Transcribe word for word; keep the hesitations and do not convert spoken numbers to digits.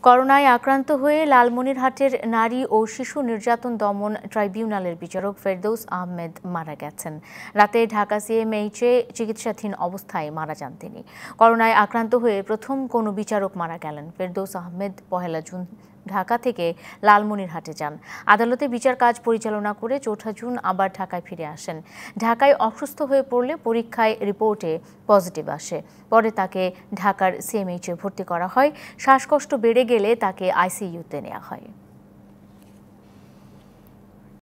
করোনায় আক্রান্ত হয়ে লালমনিরহাটের নারী ও শিশু নির্যাতন দমন ট্রাইব্যুনালের বিচারক ফেরদৌস আহমেদ মারা গেছেন। রাতে ঢাকা সিএমএইচে চিকিৎসাধীন অবস্থায় মারা যান তিনি। করোনায় আক্রান্ত হয়ে প্রথম কোনো বিচারক মারা গেলেন। ফেরদৌস আহমেদ পহেলা জুন ঢাকা থেকে লালমনিরহাটে যান। আদালতে বিচার কাজ পরিচালনা করে চৌঠা জুন আবার ঢাকায় ফিরে আসেন। ঢাকায় অসুস্থ হয়ে পড়লে পরীক্ষায় রিপোর্টে পজিটিভ আসে। পরে তাকে ঢাকার সিএমএইচে ভর্তি করা হয়। শ্বাসকষ্ট বেড়ে গেলে তাকে আইসিইউতে নেওয়া হয়।